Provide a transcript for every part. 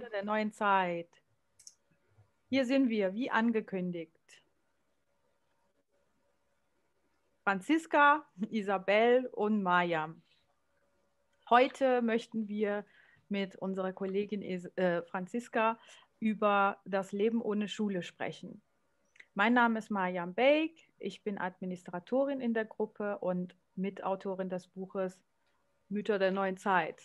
Mütter der neuen Zeit. Hier sind wir, wie angekündigt. Franziska, Isabel und Mariam. Heute möchten wir mit unserer Kollegin Franziska über das Leben ohne Schule sprechen. Mein Name ist Mariam Beik, ich bin Administratorin in der Gruppe und Mitautorin des Buches Mütter der neuen Zeit.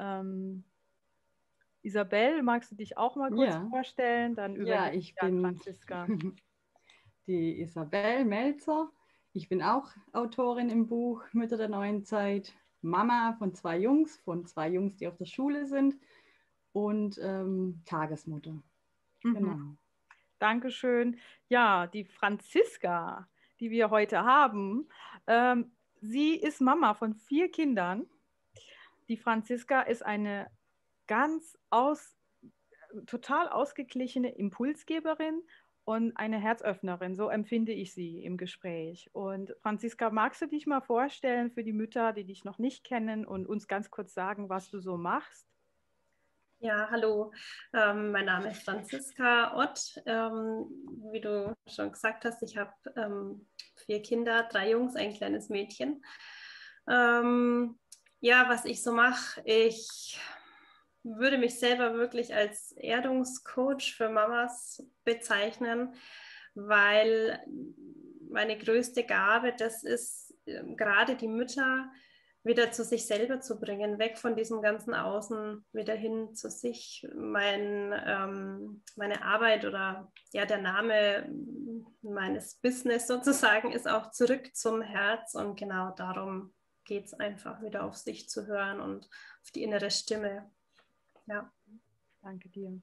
Isabel, magst du dich auch mal kurz vorstellen? Dann übergebe ich an Franziska. Die Isabel Melzer. Ich bin auch Autorin im Buch Mütter der neuen Zeit, Mama von zwei Jungs, die auf der Schule sind und Tagesmutter. Genau. Dankeschön. Ja, die Franziska, die wir heute haben, sie ist Mama von 4 Kindern. Die Franziska ist eine total ausgeglichene Impulsgeberin und eine Herzöffnerin, so empfinde ich sie im Gespräch. Und Franziska, magst du dich mal vorstellen für die Mütter, die dich noch nicht kennen und uns ganz kurz sagen, was du so machst? Ja, hallo, mein Name ist Franziska Ott. Wie du schon gesagt hast, ich habe 4 Kinder, 3 Jungs, ein kleines Mädchen. Ja, was ich so mache, ich würde mich selber wirklich als Erdungscoach für Mamas bezeichnen, weil meine größte Gabe, das ist gerade die Mütter wieder zu sich selber zu bringen, weg von diesem ganzen Außen, wieder hin zu sich. Meine Arbeit oder ja, der Name meines Business sozusagen ist auch zurück zum Herz, und genau darum geht es einfach, wieder auf sich zu hören und auf die innere Stimme. Ja. Danke dir.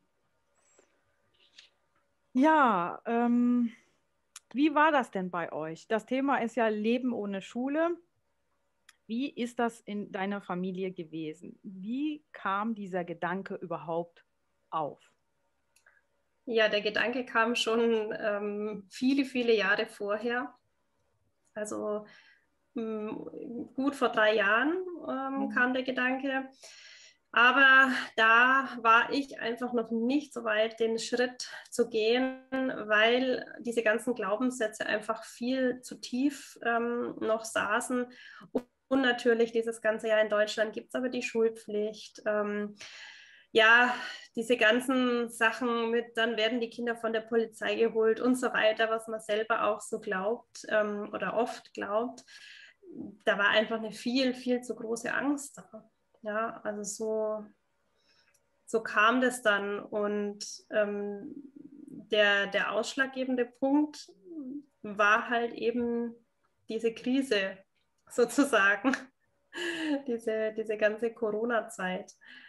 Ja, wie war das denn bei euch? Das Thema ist ja Leben ohne Schule. Wie ist das in deiner Familie gewesen? Wie kam dieser Gedanke überhaupt auf? Ja, der Gedanke kam schon viele, viele Jahre vorher. Also gut vor 3 Jahren kam der Gedanke. Aber da war ich einfach noch nicht so weit, den Schritt zu gehen, weil diese ganzen Glaubenssätze einfach viel zu tief noch saßen. Und natürlich dieses ganze Jahr in Deutschland gibt es aber die Schulpflicht. Ja, diese ganzen Sachen mit, dann werden die Kinder von der Polizei geholt und so weiter, was man selber auch so glaubt oder oft glaubt. Da war einfach eine viel, viel zu große Angst da. Ja, also so kam das dann. Und der ausschlaggebende Punkt war halt eben diese Krise sozusagen, diese ganze Corona-Zeit.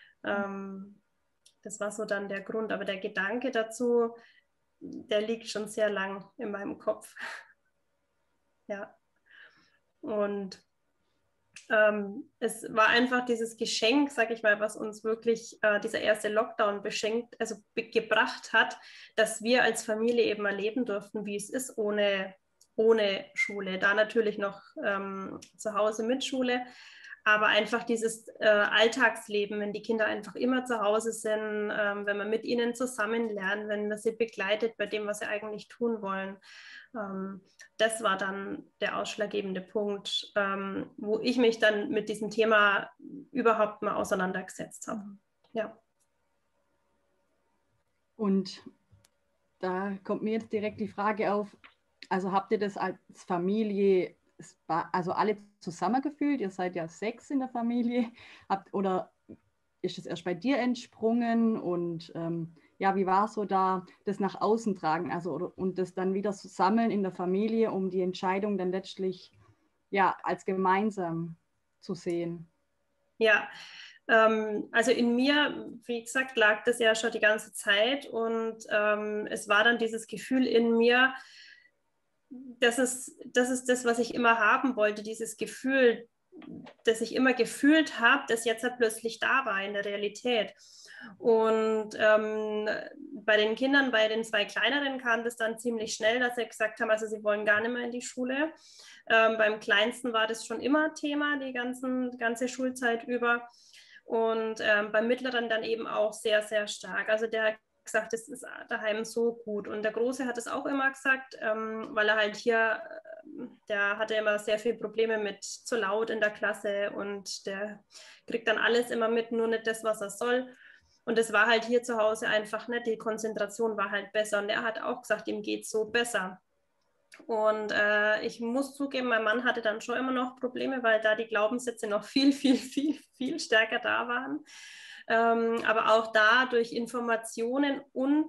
Das war so dann der Grund. Aber der Gedanke dazu, der liegt schon sehr lang in meinem Kopf. Ja. Und es war einfach dieses Geschenk, sag ich mal, was uns wirklich dieser erste Lockdown gebracht hat, dass wir als Familie eben erleben durften, wie es ist ohne Schule. Da natürlich noch zu Hause mit Schule, aber einfach dieses Alltagsleben, wenn die Kinder einfach immer zu Hause sind, wenn man mit ihnen zusammen lernt, wenn man sie begleitet bei dem, was sie eigentlich tun wollen. Das war dann der ausschlaggebende Punkt, wo ich mich dann mit diesem Thema überhaupt mal auseinandergesetzt habe. Ja. Und da kommt mir jetzt direkt die Frage auf, also habt ihr das als Familie, also alle zusammengefühlt? Ihr seid ja 6 in der Familie. Oder ist es erst bei dir entsprungen? Und ja, wie war es so da, das nach außen tragen, und das dann wieder so sammeln in der Familie, um die Entscheidung dann letztlich ja als gemeinsam zu sehen? Ja, also in mir, wie gesagt, lag das ja schon die ganze Zeit, und es war dann dieses Gefühl in mir, das ist das, was ich immer haben wollte, dieses Gefühl, das ich immer gefühlt habe, das jetzt halt plötzlich da war in der Realität. Und bei den Kindern, bei den 2 Kleineren kam das dann ziemlich schnell, dass sie gesagt haben, also sie wollen gar nicht mehr in die Schule. Beim Kleinsten war das schon immer Thema, die ganze Schulzeit über. Und beim Mittleren dann eben auch sehr, sehr stark. Also der hat gesagt, das ist daheim so gut. Und der Große hat es auch immer gesagt, weil er halt hier, der hatte immer sehr viele Probleme mit zu laut in der Klasse und der kriegt dann alles immer mit, nur nicht das, was er soll. Und es war halt hier zu Hause einfach nicht, die Konzentration war halt besser. Und er hat auch gesagt, ihm geht es so besser. Und ich muss zugeben, mein Mann hatte dann schon immer noch Probleme, weil da die Glaubenssätze noch viel, viel, viel, viel stärker da waren. Aber auch da durch Informationen und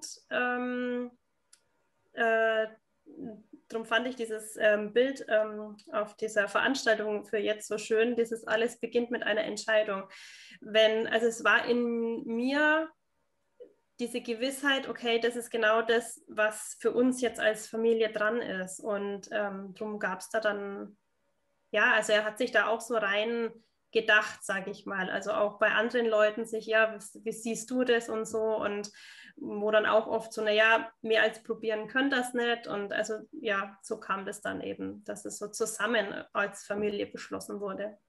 darum fand ich dieses Bild auf dieser Veranstaltung für jetzt so schön, dieses alles beginnt mit einer Entscheidung. Also es war in mir diese Gewissheit, okay, das ist genau das, was für uns jetzt als Familie dran ist. Und darum gab es da dann, ja, also er hat sich da auch so rein gedacht, sage ich mal. Also auch bei anderen Leuten sich, ja, wie siehst du das und so. Und wo dann auch oft so, naja, mehr als probieren können das nicht. Und also ja, so kam das dann eben, dass es so zusammen als Familie beschlossen wurde.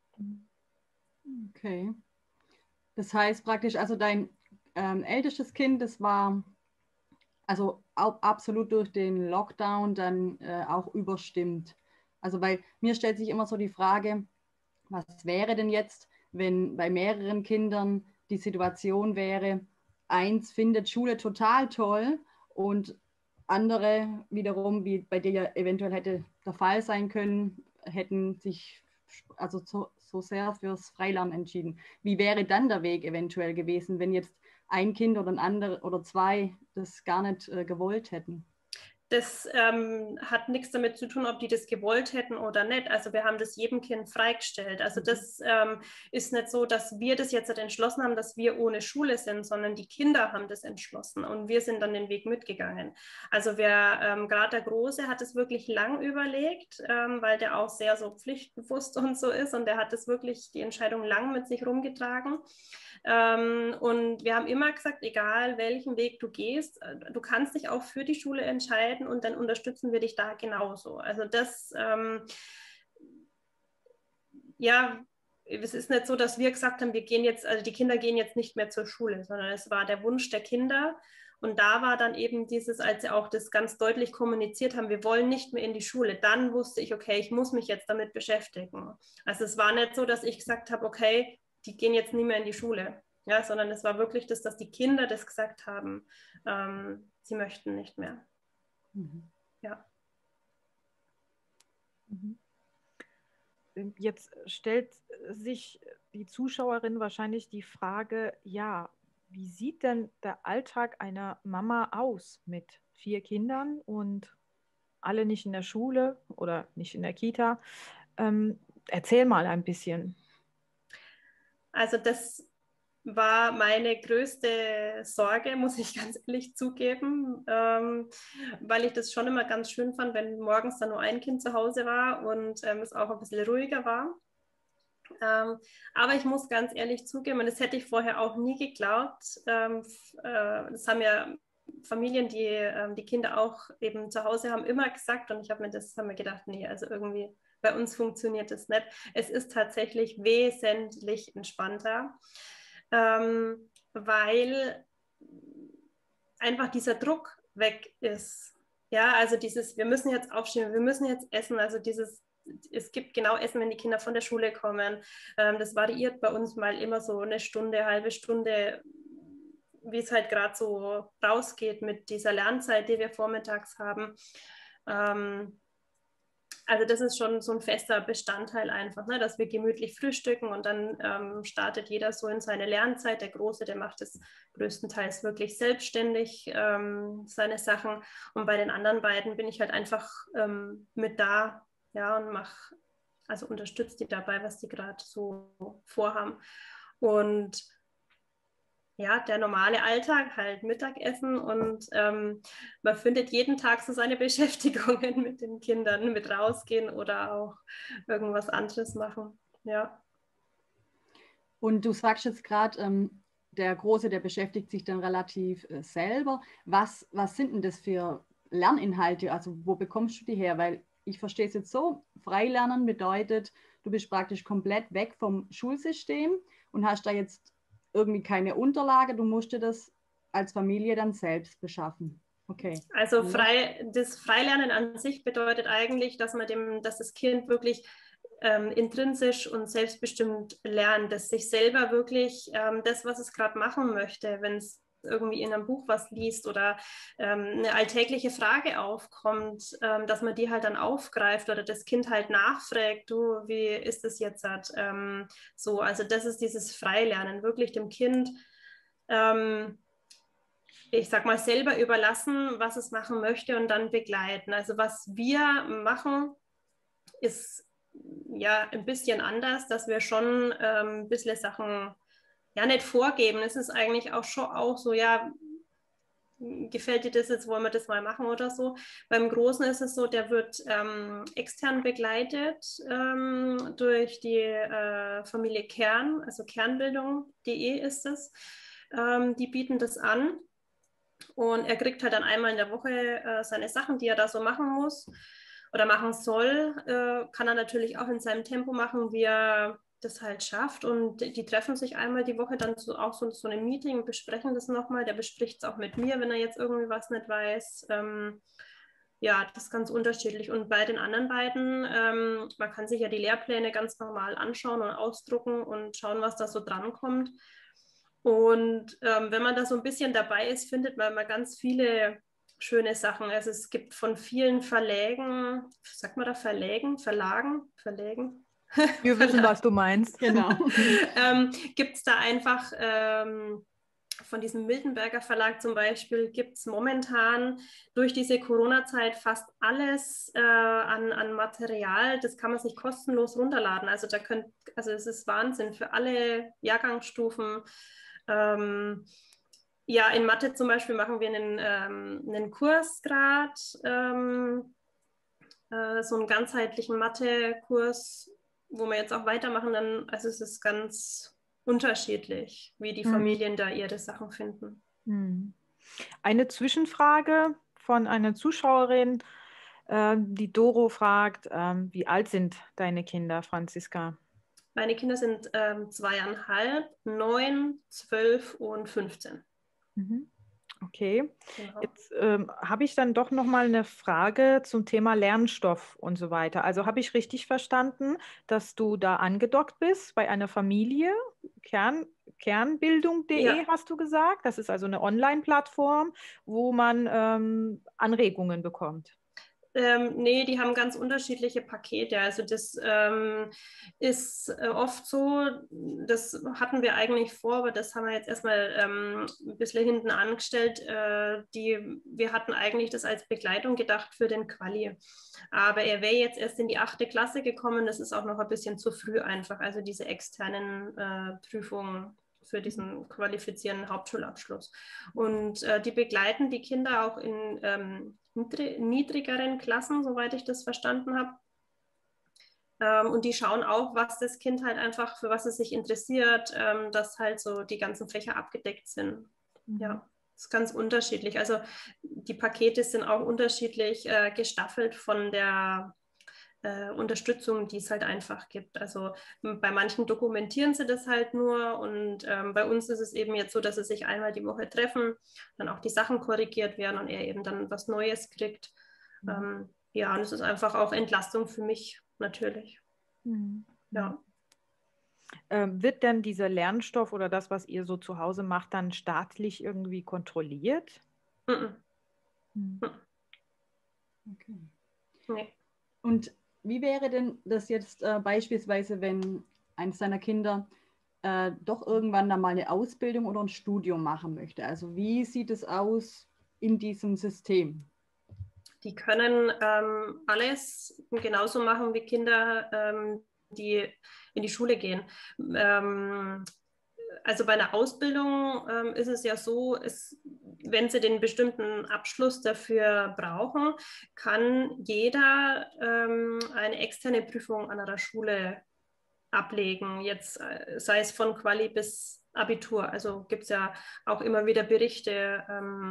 Okay. Das heißt praktisch, also dein ältestes Kind, das war also absolut durch den Lockdown dann auch überstimmt. Also weil mir stellt sich immer so die Frage, was wäre denn jetzt, wenn bei mehreren Kindern die Situation wäre, eins findet Schule total toll und andere wiederum, wie bei dir ja eventuell hätte der Fall sein können, hätten sich also so sehr fürs Freilernen entschieden. Wie wäre dann der Weg eventuell gewesen, wenn jetzt ein Kind oder ein anderer oder zwei das gar nicht gewollt hätten? Das hat nichts damit zu tun, ob die das gewollt hätten oder nicht. Also wir haben das jedem Kind freigestellt. Also das ist nicht so, dass wir das jetzt entschlossen haben, dass wir ohne Schule sind, sondern die Kinder haben das entschlossen und wir sind dann den Weg mitgegangen. Also gerade der Große hat es wirklich lang überlegt, weil der auch sehr so pflichtbewusst und so ist und der hat das wirklich die Entscheidung lang mit sich rumgetragen. Und wir haben immer gesagt, egal welchen Weg du gehst, du kannst dich auch für die Schule entscheiden und dann unterstützen wir dich da genauso. Also das, ja, es ist nicht so, dass wir gesagt haben, wir gehen jetzt, also die Kinder gehen jetzt nicht mehr zur Schule, sondern es war der Wunsch der Kinder. Und da war dann eben dieses, als sie auch das ganz deutlich kommuniziert haben, wir wollen nicht mehr in die Schule, dann wusste ich, okay, ich muss mich jetzt damit beschäftigen. Also es war nicht so, dass ich gesagt habe, okay, die gehen jetzt nie mehr in die Schule. Ja, sondern es war wirklich das, dass die Kinder das gesagt haben, sie möchten nicht mehr. Mhm. Ja. Jetzt stellt sich die Zuschauerin wahrscheinlich die Frage, ja, wie sieht denn der Alltag einer Mama aus mit 4 Kindern und alle nicht in der Schule oder nicht in der Kita? Erzähl mal ein bisschen. Also das war meine größte Sorge, muss ich ganz ehrlich zugeben, weil ich das schon immer ganz schön fand, wenn morgens dann nur ein Kind zu Hause war und es auch ein bisschen ruhiger war. Aber ich muss ganz ehrlich zugeben, und das hätte ich vorher auch nie geglaubt, das haben ja Familien, die die Kinder auch eben zu Hause haben, immer gesagt und ich habe mir gedacht, nee, also irgendwie bei uns funktioniert das nicht. Es ist tatsächlich wesentlich entspannter, weil einfach dieser Druck weg ist. Ja, also wir müssen jetzt aufstehen, wir müssen jetzt essen, also es gibt genau Essen, wenn die Kinder von der Schule kommen. Das variiert bei uns mal immer so eine Stunde, halbe Stunde, wie es halt gerade so rausgeht mit dieser Lernzeit, die wir vormittags haben. Also das ist schon so ein fester Bestandteil einfach, ne, dass wir gemütlich frühstücken und dann startet jeder so in seine Lernzeit. Der Große, der macht es größtenteils wirklich selbstständig, seine Sachen. Und bei den anderen beiden bin ich halt einfach mit da, ja, und also unterstütze die dabei, was die gerade so vorhaben. Und ja, der normale Alltag, halt Mittagessen und man findet jeden Tag so seine Beschäftigungen mit den Kindern, mit rausgehen oder auch irgendwas anderes machen. Ja. Und du sagst jetzt gerade, der Große, der beschäftigt sich dann relativ selber. Was sind denn das für Lerninhalte? Also wo bekommst du die her? Weil ich verstehe es jetzt so, Freilernen bedeutet, du bist praktisch komplett weg vom Schulsystem und hast da jetzt irgendwie keine Unterlage, du musst dir das als Familie dann selbst beschaffen. Okay. Also das Freilernen an sich bedeutet eigentlich, dass das Kind wirklich intrinsisch und selbstbestimmt lernt, dass sich selber wirklich das, was es gerade machen möchte, wenn es irgendwie in einem Buch was liest oder eine alltägliche Frage aufkommt, dass man die halt dann aufgreift oder das Kind halt nachfragt, du, wie ist es jetzt halt? So, also das ist dieses Freilernen, wirklich dem Kind ich sag mal, selber überlassen, was es machen möchte und dann begleiten. Also was wir machen, ist ja ein bisschen anders, dass wir schon ein bisschen Sachen ja nicht vorgeben. Es ist eigentlich auch schon auch so, ja, gefällt dir das jetzt, wollen wir das mal machen oder so. Beim Großen ist es so, der wird extern begleitet durch die Familie Kern, also Kernbildung.de ist es. Die bieten das an. Und er kriegt halt dann einmal in der Woche seine Sachen, die er da so machen muss oder machen soll. Kann er natürlich auch in seinem Tempo machen, wie er das halt schafft. Und die treffen sich einmal die Woche dann auch so ein Meeting und besprechen das nochmal. Der bespricht es auch mit mir, wenn er jetzt irgendwie was nicht weiß. Ja, das ist ganz unterschiedlich. Und bei den anderen beiden, man kann sich ja die Lehrpläne ganz normal anschauen und ausdrucken und schauen, was da so drankommt. Und wenn man da so ein bisschen dabei ist, findet man mal ganz viele schöne Sachen. Also es gibt von vielen Verlagen, sagt man da Verlagen? Wir wissen, was du meinst. Genau. Gibt es da einfach von diesem Miltenberger Verlag zum Beispiel, gibt es momentan durch diese Corona-Zeit fast alles an Material. Das kann man sich kostenlos runterladen. Also es ist Wahnsinn für alle Jahrgangsstufen. Ja, in Mathe zum Beispiel machen wir einen Kurs gerade, so einen ganzheitlichen Mathe-Kurs, wo wir jetzt auch weitermachen. Also es ist ganz unterschiedlich, wie die Familien da ihre Sachen finden. Eine Zwischenfrage von einer Zuschauerin, die Doro fragt, wie alt sind deine Kinder, Franziska? Meine Kinder sind 2,5, 9, 12 und 15. Okay, Genau. jetzt habe ich dann doch noch mal eine Frage zum Thema Lernstoff und so weiter. Also habe ich richtig verstanden, dass du da angedockt bist bei einer Familie, Kernbildung.de Ja. hast du gesagt? Das ist also eine Online-Plattform, wo man Anregungen bekommt. Nee, die haben ganz unterschiedliche Pakete. Also das ist oft so, das hatten wir eigentlich vor, aber das haben wir jetzt erstmal ein bisschen hinten angestellt. Wir hatten eigentlich das als Begleitung gedacht für den Quali. Aber er wäre jetzt erst in die 8. Klasse gekommen. Das ist auch noch ein bisschen zu früh einfach. Also diese externen Prüfungen für diesen qualifizierenden Hauptschulabschluss. Und die begleiten die Kinder auch in niedrigeren Klassen, soweit ich das verstanden habe. Und die schauen auch, was das Kind halt einfach, für was es sich interessiert, dass halt so die ganzen Fächer abgedeckt sind. Ja, das ist ganz unterschiedlich. Also die Pakete sind auch unterschiedlich gestaffelt von der Unterstützung, die es halt einfach gibt. Also bei manchen dokumentieren sie das halt nur und bei uns ist es eben jetzt so, dass sie sich einmal die Woche treffen, dann auch die Sachen korrigiert werden und er eben dann was Neues kriegt. Ja, und es ist einfach auch Entlastung für mich natürlich. Ja. Wird denn dieser Lernstoff oder das, was ihr so zu Hause macht, dann staatlich irgendwie kontrolliert? Okay. Nee. Und wie wäre denn das jetzt beispielsweise, wenn eines deiner Kinder doch irgendwann dann mal eine Ausbildung oder ein Studium machen möchte? Also wie sieht es aus in diesem System? Die können alles genauso machen wie Kinder, die in die Schule gehen. Also bei einer Ausbildung ist es ja so, wenn Sie den bestimmten Abschluss dafür brauchen, kann jeder eine externe Prüfung an einer Schule ablegen, jetzt sei es von Quali bis Abitur. Also gibt es ja auch immer wieder Berichte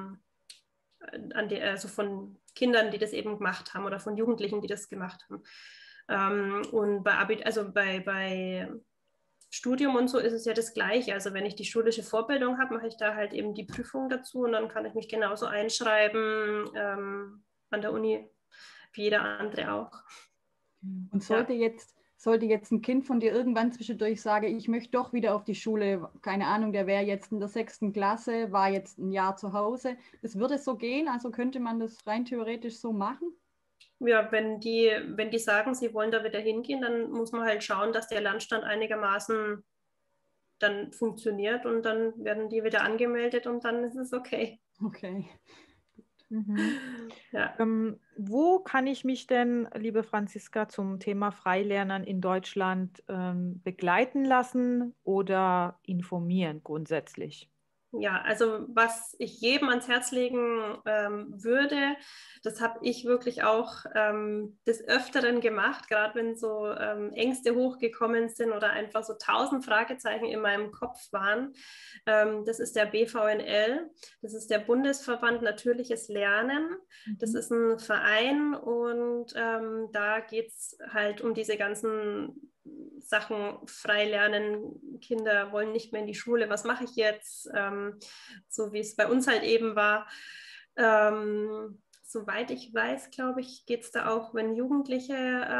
also von Kindern, die das eben gemacht haben oder von Jugendlichen, die das gemacht haben. Und bei Studium und so ist es ja das Gleiche. Also wenn ich die schulische Vorbildung habe, mache ich da halt eben die Prüfung dazu und dann kann ich mich genauso einschreiben an der Uni wie jeder andere auch. Und sollte jetzt ein Kind von dir irgendwann zwischendurch sagen, ich möchte doch wieder auf die Schule, keine Ahnung, der wäre jetzt in der 6. Klasse, war jetzt ein Jahr zu Hause, das würde so gehen? Also könnte man das rein theoretisch so machen? Ja, wenn die sagen, sie wollen da wieder hingehen, dann muss man halt schauen, dass der Lernstand einigermaßen dann funktioniert und dann werden die wieder angemeldet und dann ist es okay. Okay. Ja. Wo kann ich mich denn, liebe Franziska, zum Thema Freilernen in Deutschland begleiten lassen oder informieren grundsätzlich? Ja, also was ich jedem ans Herz legen würde, das habe ich wirklich auch des Öfteren gemacht, gerade wenn so Ängste hochgekommen sind oder einfach so 1000 Fragezeichen in meinem Kopf waren. Das ist der BVNL, das ist der Bundesverband Natürliches Lernen. Das ist ein Verein und da geht es halt um diese ganzen Sachen, frei lernen, Kinder wollen nicht mehr in die Schule, was mache ich jetzt? So wie es bei uns halt eben war. Soweit ich weiß, glaube ich, geht es da auch, wenn Jugendliche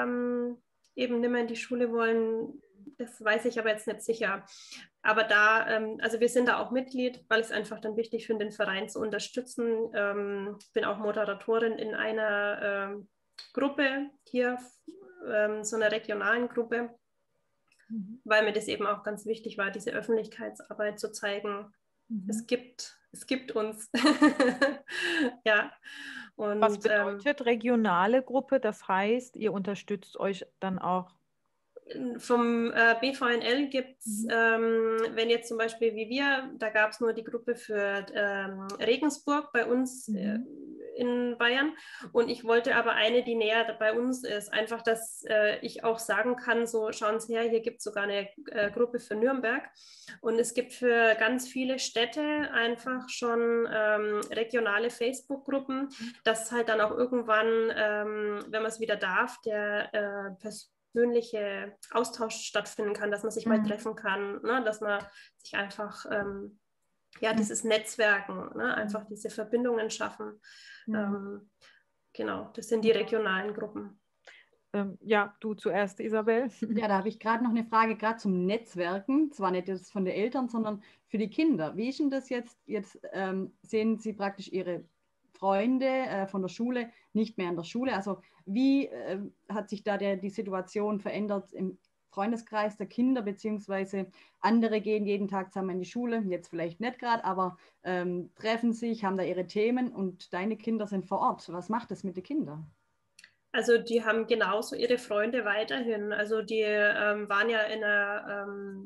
eben nicht mehr in die Schule wollen. Das weiß ich aber jetzt nicht sicher. Aber da, also wir sind da auch Mitglied, weil ich es einfach dann wichtig finde, den Verein zu unterstützen. Bin auch Moderatorin in einer Gruppe hier, so einer regionalen Gruppe, weil mir das eben auch ganz wichtig war, diese Öffentlichkeitsarbeit zu zeigen. Es gibt uns. Ja. Und, was bedeutet regionale Gruppe? Das heißt, ihr unterstützt euch dann auch? Vom BVNL gibt es, wenn jetzt zum Beispiel wie wir, da gab es nur die Gruppe für Regensburg bei uns in Bayern und ich wollte aber eine, die näher bei uns ist, einfach, dass ich auch sagen kann, so schauen Sie her, hier gibt es sogar eine Gruppe für Nürnberg und es gibt für ganz viele Städte einfach schon regionale Facebook-Gruppen, dass halt dann auch irgendwann, wenn man es wieder darf, der persönliche Austausch stattfinden kann, dass man sich mal treffen kann, ne? Dass man sich einfach, dieses Netzwerken, ne? Einfach diese Verbindungen schaffen. Genau, das sind die regionalen Gruppen. Ja, du zuerst, Isabel. Ja, da habe ich gerade noch eine Frage, gerade zum Netzwerken, zwar nicht jetzt von den Eltern, sondern für die Kinder. Wie ist denn das jetzt? Jetzt sehen Sie praktisch Ihre Freunde von der Schule nicht mehr in der Schule. Also wie hat sich da die Situation verändert im Freundeskreis der Kinder, beziehungsweise andere gehen jeden Tag zusammen in die Schule, jetzt vielleicht nicht gerade, aber treffen sich, haben da ihre Themen und deine Kinder sind vor Ort. Was macht das mit den Kindern? Also die haben genauso ihre Freunde weiterhin. Also die waren ja in einer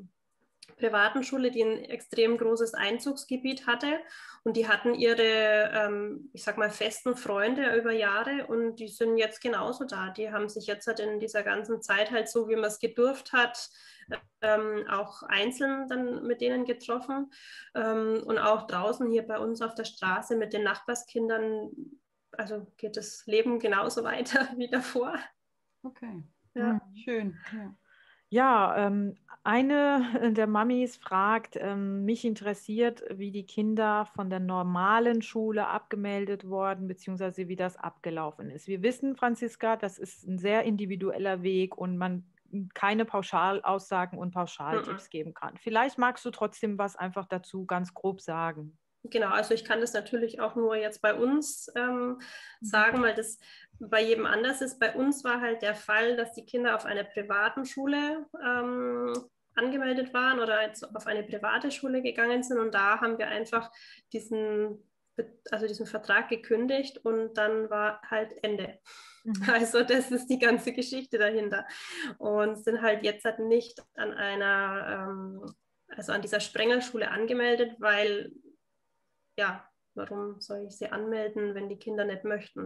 privaten Schule, die ein extrem großes Einzugsgebiet hatte. Und die hatten ihre, ich sag mal, festen Freunde über Jahre und die sind jetzt genauso da. Die haben sich jetzt halt in dieser ganzen Zeit halt so, wie man es gedurft hat, auch einzeln dann mit denen getroffen. Und auch draußen hier bei uns auf der Straße mit den Nachbarskindern, also geht das Leben genauso weiter wie davor. Okay, Ja. Schön. Ja. Ja, eine der Mamis fragt, mich interessiert, wie die Kinder von der normalen Schule abgemeldet wurden, beziehungsweise wie das abgelaufen ist. Wir wissen, Franziska, das ist ein sehr individueller Weg und man keine Pauschalaussagen und Pauschaltipps geben kann. Vielleicht magst du trotzdem was einfach dazu ganz grob sagen. Genau, also ich kann das natürlich auch nur jetzt bei uns sagen, weil das bei jedem anders ist. Bei uns war halt der Fall, dass die Kinder auf einer privaten Schule angemeldet waren oder jetzt auf eine private Schule gegangen sind und da haben wir einfach diesen Vertrag gekündigt und dann war halt Ende. Also das ist die ganze Geschichte dahinter und sind halt jetzt halt nicht an an dieser Sprengelschule angemeldet, weil ja, warum soll ich sie anmelden, wenn die Kinder nicht möchten?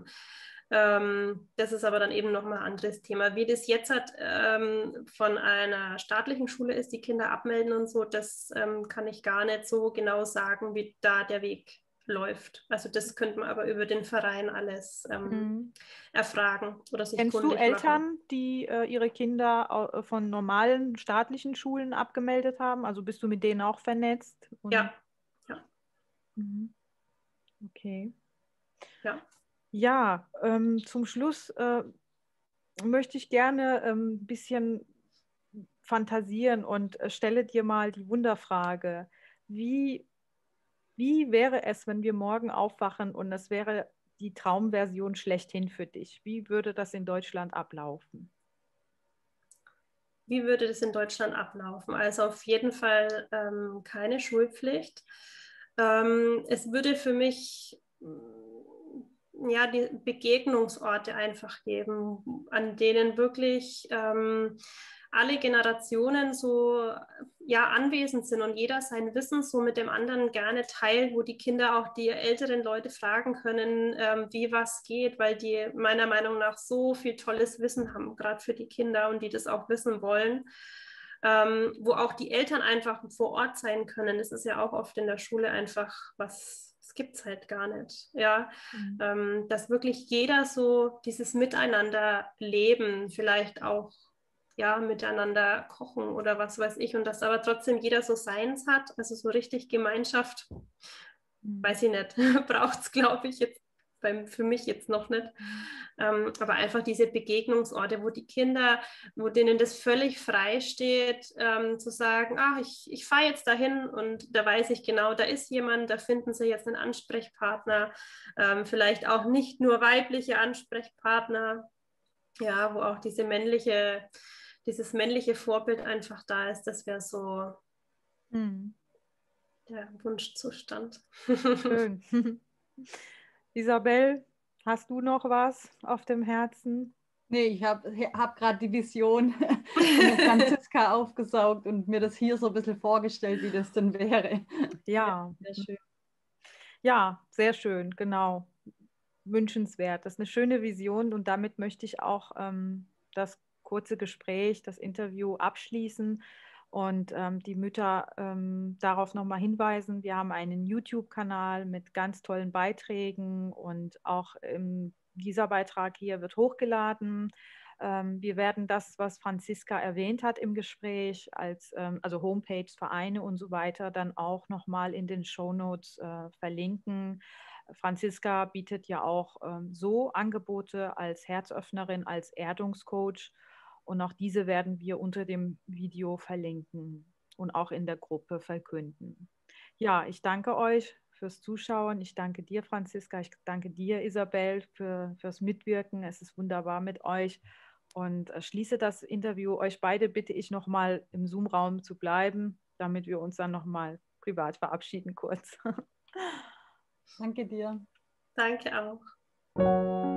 Das ist aber dann eben nochmal ein anderes Thema. Wie das jetzt von einer staatlichen Schule ist, die Kinder abmelden und so, das kann ich gar nicht so genau sagen, wie da der Weg läuft. Also das könnte man aber über den Verein alles erfragen oder sich Kennst du kundig Eltern, machen. die ihre Kinder von normalen staatlichen Schulen abgemeldet haben? Also bist du mit denen auch vernetzt? Ja. Mhm. Okay. Ja. Ja, zum Schluss möchte ich gerne ein bisschen fantasieren und stelle dir mal die Wunderfrage. Wie wäre es, wenn wir morgen aufwachen und das wäre die Traumversion schlechthin für dich? Wie würde das in Deutschland ablaufen? Wie würde das in Deutschland ablaufen? Also auf jeden Fall keine Schulpflicht. Es würde für mich ja, die Begegnungsorte einfach geben, an denen wirklich alle Generationen so ja, anwesend sind und jeder sein Wissen so mit dem anderen gerne teilt, wo die Kinder auch die älteren Leute fragen können, wie was geht, weil die meiner Meinung nach so viel tolles Wissen haben, gerade für die Kinder und die das auch wissen wollen. Wo auch die Eltern einfach vor Ort sein können. Das ist ja auch oft in der Schule einfach was, das gibt es halt gar nicht. Ja, dass wirklich jeder so dieses Miteinander leben, vielleicht auch ja, miteinander kochen oder was weiß ich und dass aber trotzdem jeder so seins hat, also so richtig Gemeinschaft, weiß ich nicht, braucht es glaube ich jetzt für mich jetzt noch nicht, aber einfach diese Begegnungsorte, wo die Kinder, wo denen das völlig frei steht, zu sagen, ach, ich fahre jetzt dahin und da weiß ich genau, da ist jemand, da finden sie jetzt einen Ansprechpartner, vielleicht auch nicht nur weibliche Ansprechpartner, ja, wo auch dieses männliche Vorbild einfach da ist, das wäre so der Wunschzustand. Schön. Isabel, hast du noch was auf dem Herzen? Nee, ich hab gerade die Vision von der Franziska aufgesaugt und mir das hier so ein bisschen vorgestellt, wie das denn wäre. Ja, sehr schön. Ja, sehr schön, genau. Wünschenswert. Das ist eine schöne Vision und damit möchte ich auch das kurze Gespräch, das Interview abschließen und die Mütter darauf nochmal hinweisen. Wir haben einen YouTube-Kanal mit ganz tollen Beiträgen und auch dieser Beitrag hier wird hochgeladen. Wir werden das, was Franziska erwähnt hat im Gespräch, also Homepages, Vereine und so weiter, dann auch nochmal in den Shownotes verlinken. Franziska bietet ja auch so Angebote als Herzöffnerin, als Erdungscoach und auch diese werden wir unter dem Video verlinken und auch in der Gruppe verkünden. Ja, ich danke euch fürs Zuschauen. Ich danke dir, Franziska. Ich danke dir, Isabel, fürs Mitwirken. Es ist wunderbar mit euch und schließe das Interview. Euch beide bitte ich nochmal im Zoom-Raum zu bleiben, damit wir uns dann nochmal privat verabschieden kurz. Danke dir. Danke auch.